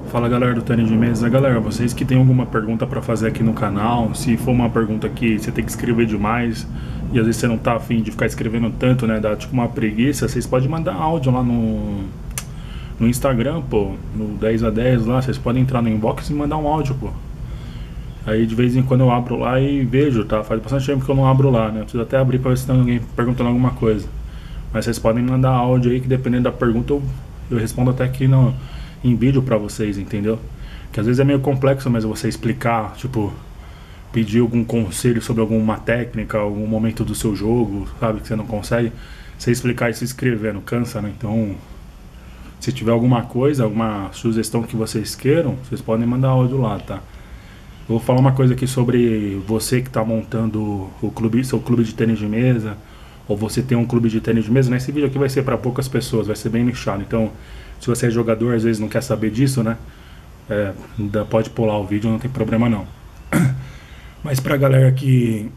Fala galera do Tênis de Mesa. Galera, vocês que tem alguma pergunta pra fazer aqui no canal, se for uma pergunta que você tem que escrever demais e às vezes você não tá afim de ficar escrevendo tanto, né, dá tipo uma preguiça, vocês podem mandar áudio lá no Instagram, pô, no 10 a 10 lá, vocês podem entrar no inbox e mandar um áudio, pô. Aí de vez em quando eu abro lá e vejo, tá? Faz bastante tempo que eu não abro lá, né? Eu preciso até abrir pra ver se tem alguém perguntando alguma coisa. Mas vocês podem mandar áudio aí que dependendo da pergunta eu respondo até aqui em vídeo pra vocês, entendeu? Que às vezes é meio complexo mesmo você explicar, tipo, pedir algum conselho sobre alguma técnica, algum momento do seu jogo, sabe? Que você não consegue. Você explicar e se escrevendo, cansa, né? Então, se tiver alguma coisa, alguma sugestão que vocês queiram, vocês podem mandar áudio lá, tá? Eu vou falar uma coisa aqui sobre você que está montando o clube, seu clube de tênis de mesa, ou você tem um clube de tênis de mesa. Nesse vídeo aqui vai ser para poucas pessoas, vai ser bem nichado. Então, se você é jogador, às vezes não quer saber disso, né? Pode pular o vídeo, não tem problema não. Mas pra galera que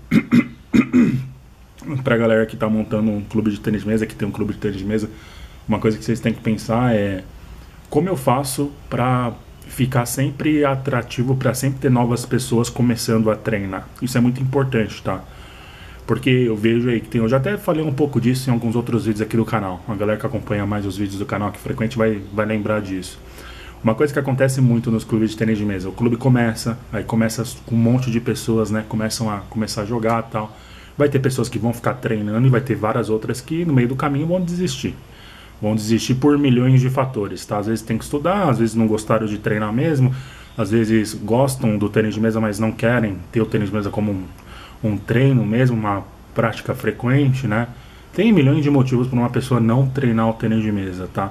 tá montando um clube de tênis de mesa, que tem um clube de tênis de mesa, uma coisa que vocês têm que pensar é como eu faço pra ficar sempre atrativo, pra sempre ter novas pessoas começando a treinar. Isso é muito importante, tá? Porque eu vejo aí que tem, eu já até falei um pouco disso em alguns outros vídeos aqui do canal. A galera que acompanha mais os vídeos do canal que frequente vai lembrar disso. Uma coisa que acontece muito nos clubes de tênis de mesa, o clube começa, aí começa com um monte de pessoas, né, começam a jogar e tal. Vai ter pessoas que vão ficar treinando e vai ter várias outras que no meio do caminho vão desistir. Vão desistir por milhões de fatores, tá? Às vezes tem que estudar, às vezes não gostaram de treinar mesmo, às vezes gostam do tênis de mesa, mas não querem ter o tênis de mesa como um treino mesmo, uma prática frequente, né? Tem milhões de motivos para uma pessoa não treinar o tênis de mesa, tá?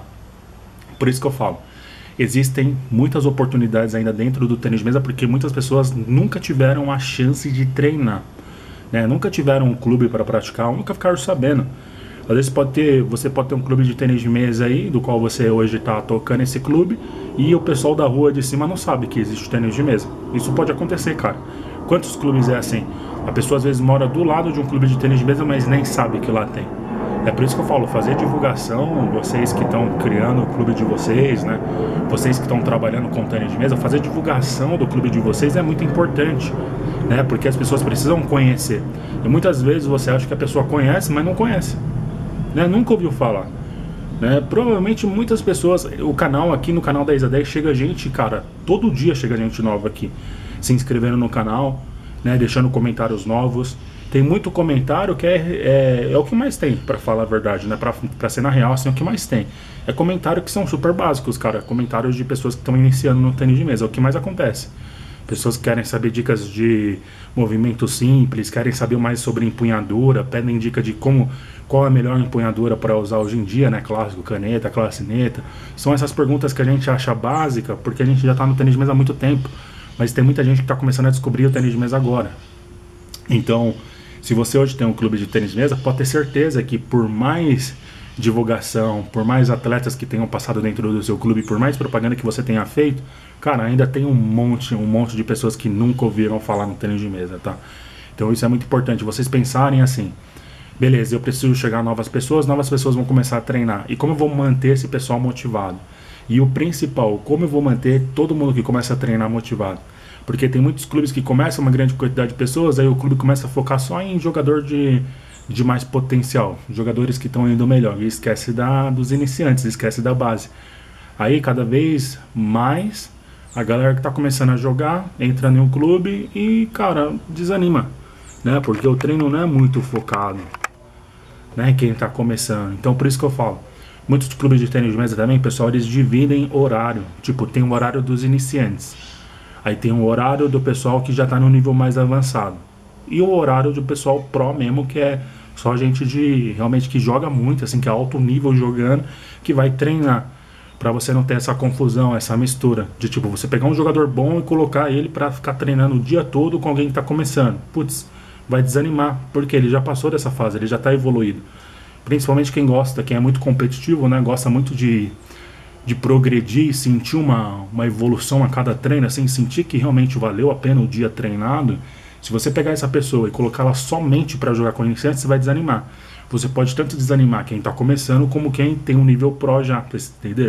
Por isso que eu falo, existem muitas oportunidades ainda dentro do tênis de mesa, porque muitas pessoas nunca tiveram a chance de treinar, né? Nunca tiveram um clube para praticar, ou nunca ficaram sabendo. Às vezes você pode ter um clube de tênis de mesa aí, do qual você hoje está tocando esse clube, e o pessoal da rua de cima não sabe que existe tênis de mesa. Isso pode acontecer, cara. Quantos clubes é assim? A pessoa às vezes mora do lado de um clube de tênis de mesa, mas nem sabe que lá tem. É por isso que eu falo, fazer divulgação, vocês que estão criando o clube de vocês, né? Vocês que estão trabalhando com tênis de mesa, fazer divulgação do clube de vocês é muito importante, né? Porque as pessoas precisam conhecer. E muitas vezes você acha que a pessoa conhece, mas não conhece, né? Nunca ouviu falar, né? Provavelmente muitas pessoas, o canal aqui no canal 10 a 10 chega gente, cara, todo dia chega gente nova aqui, se inscrevendo no canal, né? Deixando comentários novos. Tem muito comentário que é o que mais tem, pra falar a verdade, né? Pra ser na real, assim, é o que mais tem. É comentário que são super básicos, cara. Comentários de pessoas que estão iniciando no tênis de mesa, é o que mais acontece. Pessoas que querem saber dicas de movimento simples, querem saber mais sobre empunhadura, pedem dica de qual é a melhor empunhadura para usar hoje em dia, né? Clássico, caneta, clacineta. São essas perguntas que a gente acha básica, porque a gente já tá no tênis de mesa há muito tempo. Mas tem muita gente que está começando a descobrir o tênis de mesa agora. Então, se você hoje tem um clube de tênis de mesa, pode ter certeza que por mais divulgação, por mais atletas que tenham passado dentro do seu clube, por mais propaganda que você tenha feito, cara, ainda tem um monte de pessoas que nunca ouviram falar no tênis de mesa, tá? Então isso é muito importante, vocês pensarem assim, beleza, eu preciso chegar a novas pessoas vão começar a treinar, e como eu vou manter esse pessoal motivado? E o principal, como eu vou manter todo mundo que começa a treinar motivado? Porque tem muitos clubes que começam uma grande quantidade de pessoas, aí o clube começa a focar só em jogador de mais potencial, jogadores que estão indo melhor, e esquece dos iniciantes, esquece da base. Aí cada vez mais a galera que está começando a jogar entra em um clube e, cara, desanima, né? Porque o treino não é muito focado, né? Quem está começando. Então por isso que eu falo, muitos clubes de tênis de mesa também, pessoal, eles dividem horário. Tipo, tem o horário dos iniciantes, aí tem o horário do pessoal que já está no nível mais avançado, e o horário do pessoal pro mesmo, que é só gente realmente que joga muito, assim, que é alto nível jogando, que vai treinar, para você não ter essa confusão, essa mistura de tipo, você pegar um jogador bom e colocar ele para ficar treinando o dia todo com alguém que está começando. Putz, vai desanimar, porque ele já passou dessa fase, ele já está evoluído. Principalmente quem gosta, quem é muito competitivo, né, gosta muito de progredir, sentir uma evolução a cada treino, assim, sentir que realmente valeu a pena o dia treinado. Se você pegar essa pessoa e colocá-la somente para jogar com iniciantes, você vai desanimar. Você pode tanto desanimar quem está começando, como quem tem um nível pro já, pra entender?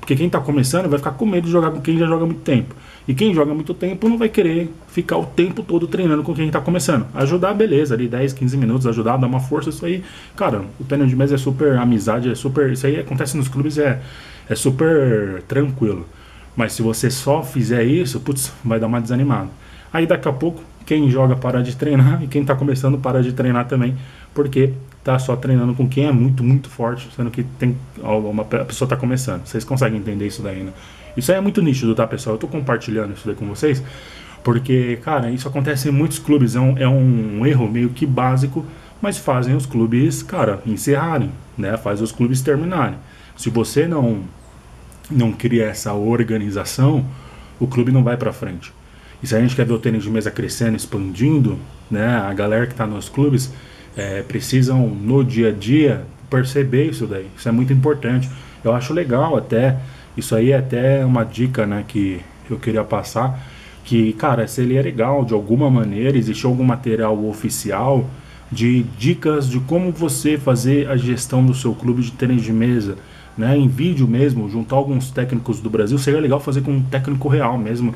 Porque quem tá começando vai ficar com medo de jogar com quem já joga há muito tempo. E quem joga há muito tempo não vai querer ficar o tempo todo treinando com quem tá começando. Ajudar, beleza, ali 10, 15 minutos, ajudar, dar uma força, isso aí. Cara, o tênis de mesa é super amizade, é super. Isso aí acontece nos clubes, é super tranquilo. Mas se você só fizer isso, putz, vai dar uma desanimada. Aí daqui a pouco, quem joga para de treinar e quem tá começando para de treinar também, porque tá só treinando com quem é muito, muito forte, sendo que a pessoa tá começando. Vocês conseguem entender isso daí, né? Isso aí é muito nítido, tá, pessoal? Eu tô compartilhando isso daí com vocês, porque, cara, isso acontece em muitos clubes, é um erro meio que básico, mas fazem os clubes, cara, encerrarem, né? Faz os clubes terminarem. Se você não cria essa organização, o clube não vai para frente. E se a gente quer ver o tênis de mesa crescendo, expandindo, né, a galera que está nos clubes precisam no dia a dia perceber isso daí. Isso é muito importante. Eu acho legal até, isso aí é até uma dica, né, que eu queria passar, que, cara, seria legal de alguma maneira, existe algum material oficial de dicas de como você fazer a gestão do seu clube de tênis de mesa, né, em vídeo mesmo, juntar alguns técnicos do Brasil. Seria legal fazer com um técnico real mesmo,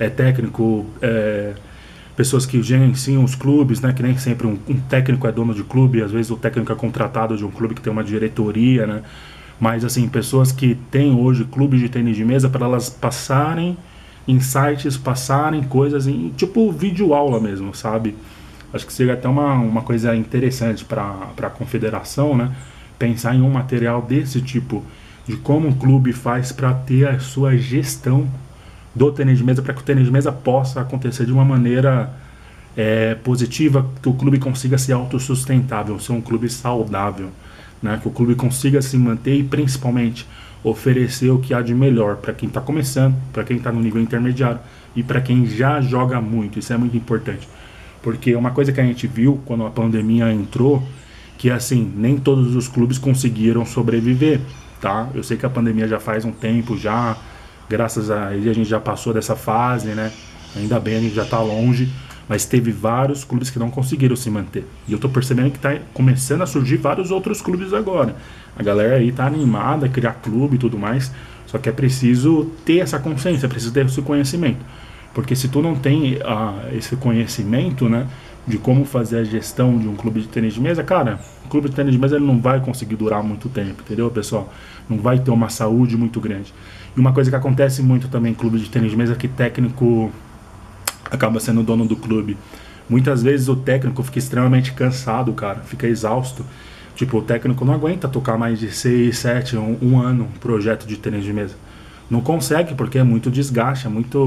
pessoas que gerenciam os clubes, né, que nem sempre um técnico é dono de clube, às vezes o técnico é contratado de um clube que tem uma diretoria, né, mas assim, pessoas que têm hoje clubes de tênis de mesa, para elas passarem insights, passarem coisas em tipo vídeo aula mesmo, sabe? Acho que seria até uma coisa interessante para a confederação, né? Pensar em um material desse tipo, de como um clube faz para ter a sua gestão do tênis de mesa, para que o tênis de mesa possa acontecer de uma maneira positiva, que o clube consiga ser autossustentável, ser um clube saudável, né? Que o clube consiga se manter e principalmente oferecer o que há de melhor para quem está começando, para quem está no nível intermediário e para quem já joga muito. Isso é muito importante, porque uma coisa que a gente viu quando a pandemia entrou, que assim, nem todos os clubes conseguiram sobreviver, tá? Eu sei que a pandemia já faz um tempo, já, graças a ele a gente já passou dessa fase, né? Ainda bem, a gente já tá longe, mas teve vários clubes que não conseguiram se manter. E eu tô percebendo que tá começando a surgir vários outros clubes agora. A galera aí tá animada a criar clube e tudo mais, só que é preciso ter essa consciência, é preciso ter esse conhecimento. Porque se tu não tem esse conhecimento, né, de como fazer a gestão de um clube de tênis de mesa, cara, o clube de tênis de mesa ele não vai conseguir durar muito tempo, entendeu, pessoal? Não vai ter uma saúde muito grande. E uma coisa que acontece muito também em clube de tênis de mesa é que técnico acaba sendo o dono do clube. Muitas vezes o técnico fica extremamente cansado, cara, fica exausto. Tipo, o técnico não aguenta tocar mais de 6, 7, um ano um projeto de tênis de mesa. Não consegue, porque é muito desgaste,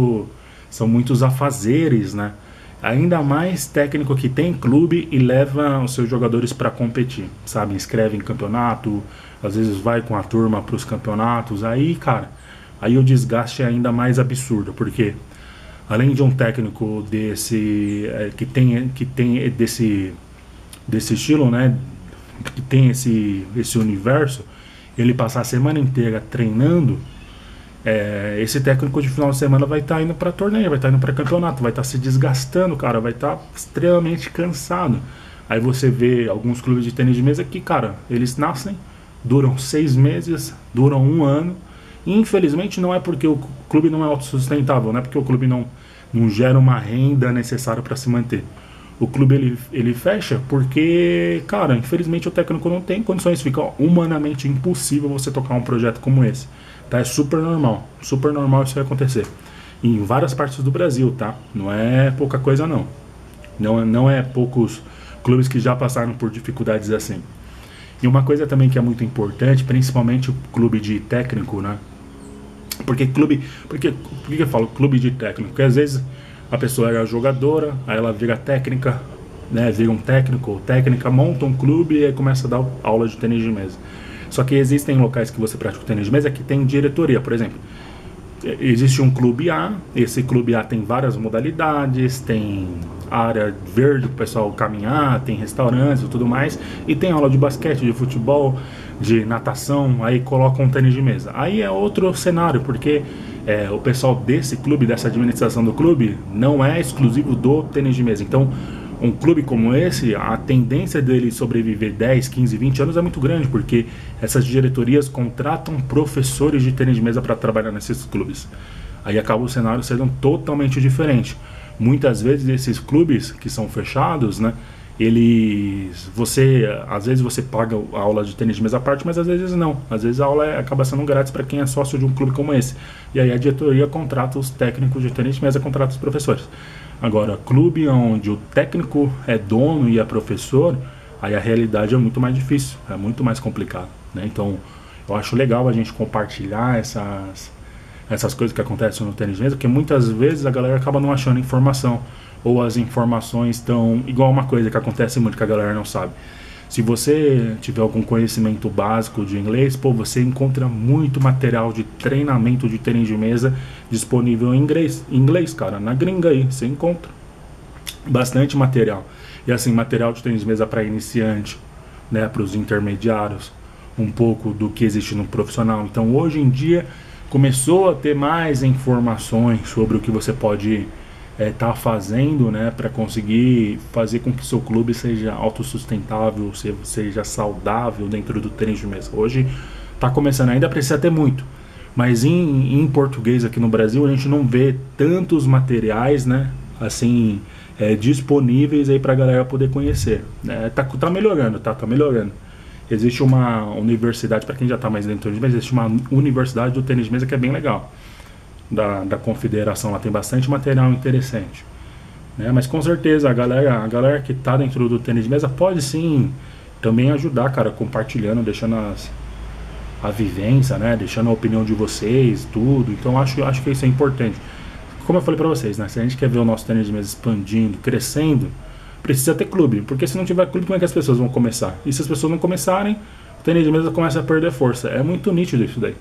são muitos afazeres, né? Ainda mais técnico que tem clube e leva os seus jogadores para competir, sabe? Inscreve em campeonato, às vezes vai com a turma para os campeonatos. Aí, cara, aí o desgaste é ainda mais absurdo, porque além de um técnico que tem desse estilo, né? Que tem esse universo, ele passar a semana inteira treinando. Esse técnico de final de semana vai estar indo para torneio, vai estar indo para campeonato, vai estar se desgastando, cara, vai estar extremamente cansado. Aí você vê alguns clubes de tênis de mesa que, cara, eles nascem, duram 6 meses, duram 1 ano, e infelizmente não é porque o clube não é autossustentável, não é porque o clube não gera uma renda necessária para se manter. O clube ele fecha porque, cara, infelizmente o técnico não tem condições, fica humanamente impossível você tocar um projeto como esse. Tá? É super normal isso vai acontecer em várias partes do Brasil, tá? Não é pouca coisa não. Não é poucos clubes que já passaram por dificuldades assim. E uma coisa também que é muito importante, principalmente o clube de técnico, né? Por que eu falo clube de técnico? Porque às vezes a pessoa era jogadora, aí ela vira técnica, né? Vira um técnico ou técnica, monta um clube e aí começa a dar aula de tênis de mesa. Só que existem locais que você pratica o tênis de mesa que tem diretoria, por exemplo. Existe um clube A, esse clube A tem várias modalidades, tem área verde para o pessoal caminhar, tem restaurantes e tudo mais, e tem aula de basquete, de futebol, de natação, aí colocam um tênis de mesa. Aí é outro cenário, porque o pessoal desse clube, dessa administração do clube, não é exclusivo do tênis de mesa. Então, Um clube como esse, a tendência dele sobreviver 10, 15, 20 anos é muito grande, porque essas diretorias contratam professores de tênis de mesa para trabalhar nesses clubes. Aí acaba o cenário sendo totalmente diferente. Muitas vezes esses clubes que são fechados, né, às vezes você paga a aula de tênis de mesa à parte, mas às vezes não. Às vezes a aula acaba sendo grátis para quem é sócio de um clube como esse. E aí a diretoria contrata os técnicos de tênis de mesa, contrata os professores. Agora, clube onde o técnico é dono e é professor, aí a realidade é muito mais difícil, é muito mais complicado, né? Então, eu acho legal a gente compartilhar essas coisas que acontecem no tênis de mesa, porque muitas vezes a galera acaba não achando informação, ou as informações estão igual uma coisa que acontece muito que a galera não sabe. Se você tiver algum conhecimento básico de inglês, pô, você encontra muito material de treinamento de tênis de mesa disponível em inglês, cara. Na gringa aí, você encontra bastante material. E assim, material de tênis de mesa para iniciante, né, para os intermediários, um pouco do que existe no profissional. Então, hoje em dia, começou a ter mais informações sobre o que você pode tá fazendo, né, para conseguir fazer com que seu clube seja autossustentável, seja saudável dentro do tênis de mesa. Hoje está começando, ainda precisa ter muito, mas em português aqui no Brasil a gente não vê tantos materiais, né, assim, disponíveis aí para a galera poder conhecer. Tá melhorando, tá melhorando. Existe uma universidade, para quem já está mais dentro do tênis de mesa, existe uma universidade do tênis de mesa que é bem legal. Da confederação, lá tem bastante material interessante, né? Mas com certeza a galera que está dentro do tênis de mesa pode sim também ajudar, cara, compartilhando, deixando a vivência, né? Deixando a opinião de vocês, tudo. Então acho que isso é importante. Como eu falei para vocês, né? Se a gente quer ver o nosso tênis de mesa expandindo, crescendo, precisa ter clube, porque se não tiver clube, como é que as pessoas vão começar? E se as pessoas não começarem, o tênis de mesa começa a perder força. É muito nítido isso daí.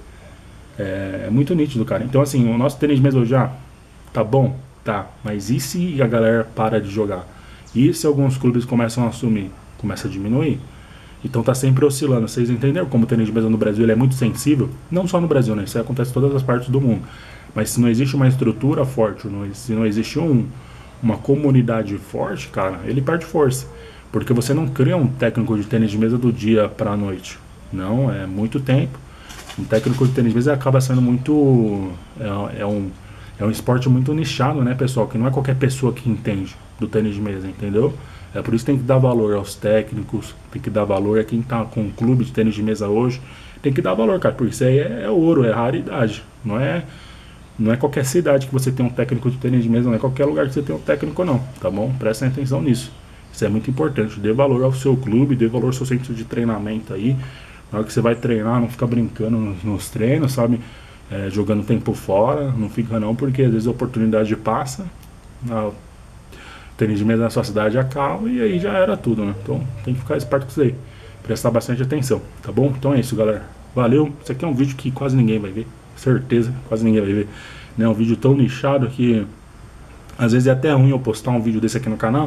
É muito nítido, cara. Então, assim, o nosso tênis de mesa já tá bom? Tá. Mas e se a galera para de jogar? E se alguns clubes começam a assumir? Começa a diminuir? Então tá sempre oscilando. Vocês entenderam como o tênis de mesa no Brasil ele é muito sensível? Não só no Brasil, né? Isso acontece em todas as partes do mundo. Mas se não existe uma estrutura forte, se não existe uma comunidade forte, cara, ele perde força. Porque você não cria um técnico de tênis de mesa do dia pra noite. Não, é muito tempo. Um técnico de tênis de mesa acaba sendo muito... É um esporte muito nichado, né, pessoal? Que não é qualquer pessoa que entende do tênis de mesa, entendeu? É por isso que tem que dar valor aos técnicos, tem que dar valor a quem tá com um clube de tênis de mesa hoje. Tem que dar valor, cara, porque isso aí é ouro, é raridade. Não é qualquer cidade que você tem um técnico de tênis de mesa, não é qualquer lugar que você tem um técnico, não, tá bom? Prestem atenção nisso. Isso é muito importante. Dê valor ao seu clube, dê valor ao seu centro de treinamento aí. Na hora que você vai treinar, não fica brincando nos treinos, sabe? Jogando tempo fora, não fica não, porque às vezes a oportunidade passa, o tênis de mesa na sua cidade acaba e aí já era tudo, né? Então tem que ficar esperto com isso aí, prestar bastante atenção, tá bom? Então é isso, galera. Valeu, isso aqui é um vídeo que quase ninguém vai ver, certeza, quase ninguém vai ver. É um vídeo tão nichado que às vezes é até ruim eu postar um vídeo desse aqui no canal,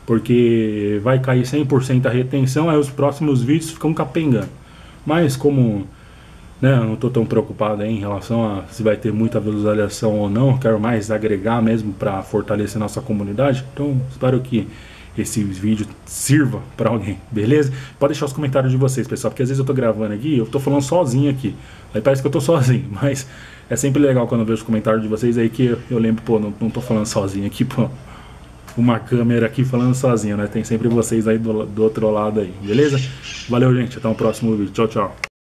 porque vai cair 100% a retenção, aí os próximos vídeos ficam capengando. Mas como, né, eu não estou tão preocupado aí em relação a se vai ter muita visualização ou não, quero mais agregar mesmo para fortalecer nossa comunidade. Então espero que esse vídeo sirva para alguém, beleza? Pode deixar os comentários de vocês, pessoal, porque às vezes eu tô gravando aqui, eu tô falando sozinho aqui, aí parece que eu tô sozinho, mas é sempre legal quando eu vejo os comentários de vocês aí que eu lembro, pô, não tô falando sozinho aqui, pô, uma câmera aqui falando sozinho, né? Tem sempre vocês aí do outro lado aí, beleza? Valeu, gente, até o próximo vídeo, tchau, tchau.